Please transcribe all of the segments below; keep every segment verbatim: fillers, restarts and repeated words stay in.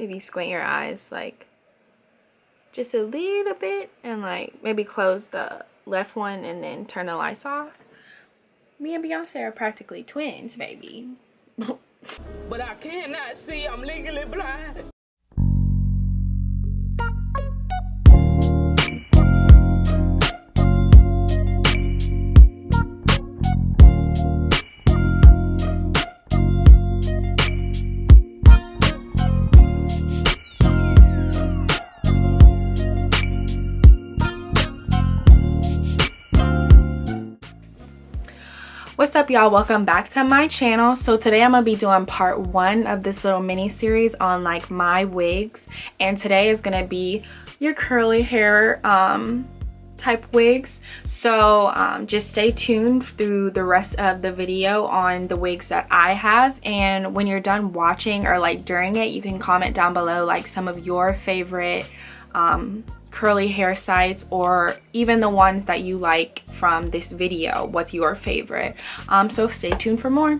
if you squint your eyes like just a little bit and like maybe close the left one and then turn the lights off. Me and Beyonce are practically twins, baby. But I cannot see, I'm legally blind. What's up, y'all? Welcome back to my channel. So today I'm gonna be doing part one of this little mini series on like my wigs, and today is gonna be your curly hair um type wigs. So um just stay tuned through the rest of the video on the wigs that I have, and when you're done watching or like during it, you can comment down below like some of your favorite um curly hair sites, or even the ones that you like from this video. What's your favorite? Um so stay tuned for more.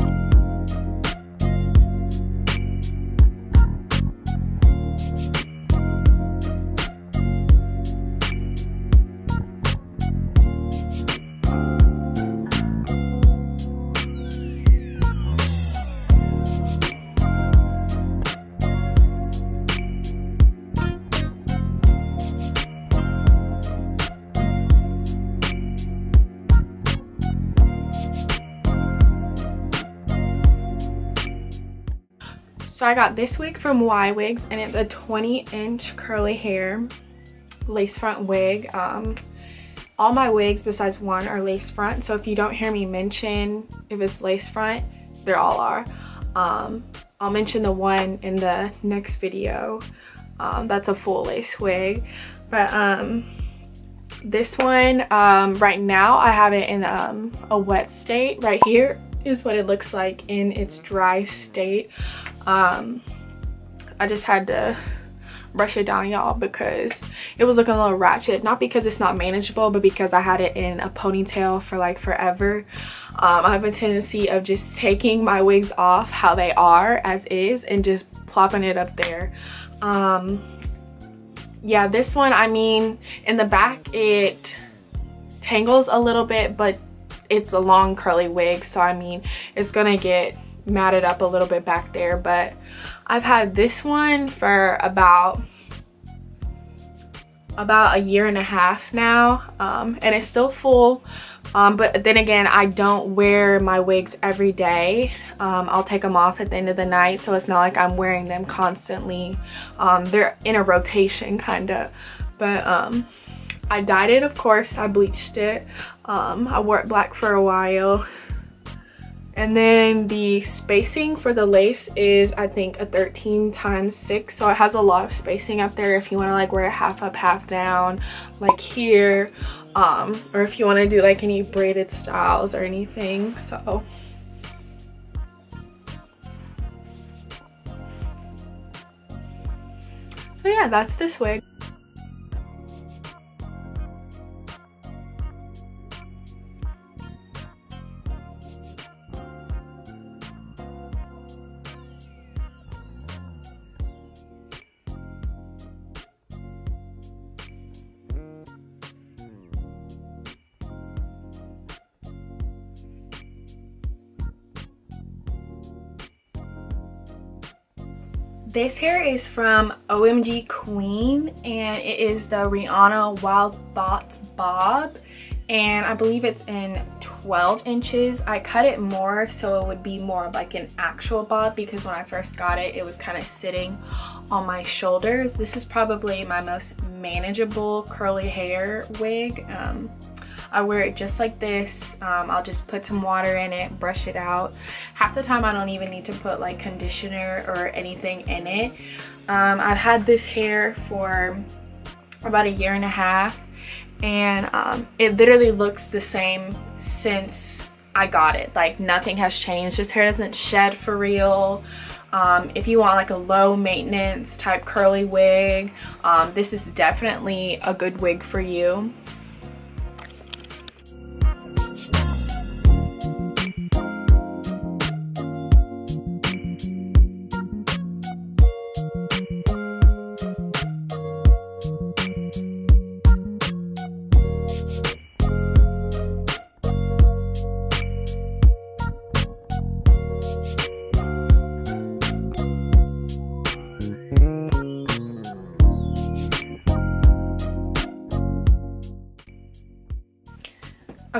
So I got this wig from Y Wigs, and it's a twenty inch curly hair lace front wig. Um, all my wigs besides one are lace front, so if you don't hear me mention if it's lace front, they all are. Um, I'll mention the one in the next video. Um, that's a full lace wig. But um, this one, um, right now I have it in um, a wet state. Right here is what it looks like in its dry state. um I just had to brush it down, y'all, because it was looking a little ratchet. Not because it's not manageable, but because I had it in a ponytail for like forever. um I have a tendency of just taking my wigs off how they are as is and just plopping it up there. Um yeah, this one, I mean, in the back it tangles a little bit, but it's a long curly wig, so I mean it's gonna get matted up a little bit back there. But I've had this one for about about a year and a half now, um, and it's still full. Um, but then again, I don't wear my wigs every day. Um, I'll take them off at the end of the night, so it's not like I'm wearing them constantly. Um, they're in a rotation kind of. But um, I dyed it, of course. I bleached it. Um, I wore it black for a while. And then the spacing for the lace is, I think, a thirteen times six. So it has a lot of spacing up there if you want to like wear it half up, half down, like here. Um, or if you want to do like any braided styles or anything. So So yeah, that's this wig. This hair is from O M G Queen, and it is the Rihanna Wild Thoughts Bob, and I believe it's in twelve inches. I cut it more so it would be more of like an actual bob, because when I first got it, it was kind of sitting on my shoulders. This is probably my most manageable curly hair wig. Um, I wear it just like this. Um, I'll just put some water in it, brush it out. Half the time I don't even need to put like conditioner or anything in it. Um, I've had this hair for about a year and a half, and um, it literally looks the same since I got it. Like nothing has changed. This hair doesn't shed for real. Um, if you want like a low maintenance type curly wig, um, this is definitely a good wig for you.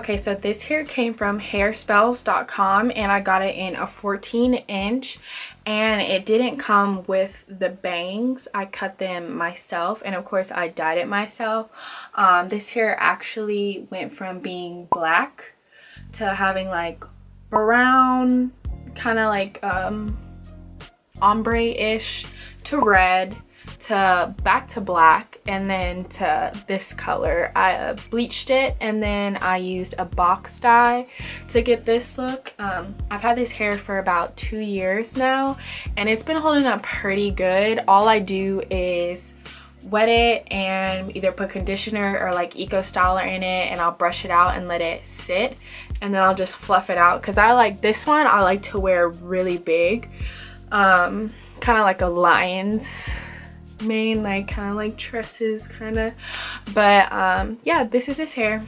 Okay, so this hair came from hairspells dot com and I got it in a fourteen inch, and it didn't come with the bangs. I cut them myself, and of course I dyed it myself. Um, this hair actually went from being black to having like brown, kind of like um, ombre-ish, to red, to back to black, and then to this color. I uh, bleached it, and then I used a box dye to get this look. Um, I've had this hair for about two years now, and it's been holding up pretty good. All I do is wet it and either put conditioner or like eco styler in it, and I'll brush it out and let it sit, and then I'll just fluff it out, because I like this one I like to wear really big, um, kind of like a lion's mane, like kind of like tresses kind of. But um yeah, this is his hair.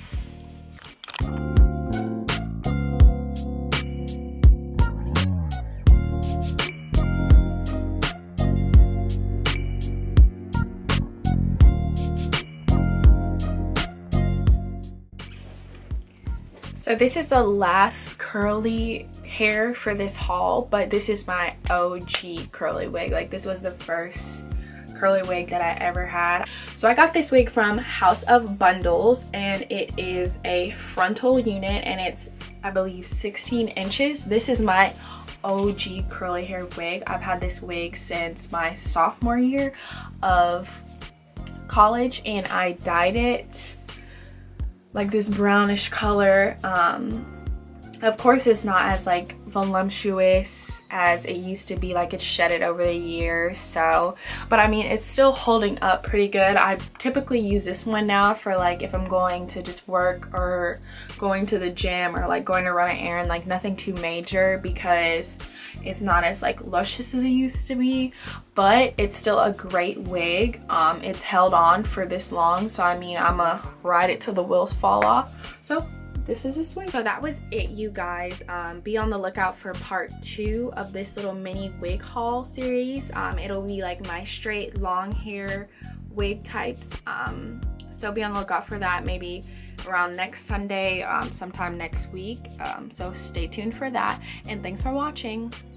So this is the last curly hair for this haul, but this is my O G curly wig. Like, this was the first curly wig that I ever had. So I got this wig from House of Bundles, and it is a frontal unit, and it's, I believe, sixteen inches. This is my O G curly hair wig. I've had this wig since my sophomore year of college, and I dyed it like this brownish color. Um, of course it's not as like voluptuous as it used to be, like it's shedded over the years, so, but I mean it's still holding up pretty good. I typically use this one now for like if I'm going to just work or going to the gym or like going to run an errand, like nothing too major, because it's not as like luscious as it used to be, but it's still a great wig. Um, it's held on for this long, so I mean I'm gonna ride it till the wheels fall off. So this is this wig. So that was it, you guys. Um, be on the lookout for part two of this little mini wig haul series. Um, it'll be like my straight long hair wig types. Um, so be on the lookout for that, maybe around next Sunday, um, sometime next week. Um, so stay tuned for that, and thanks for watching.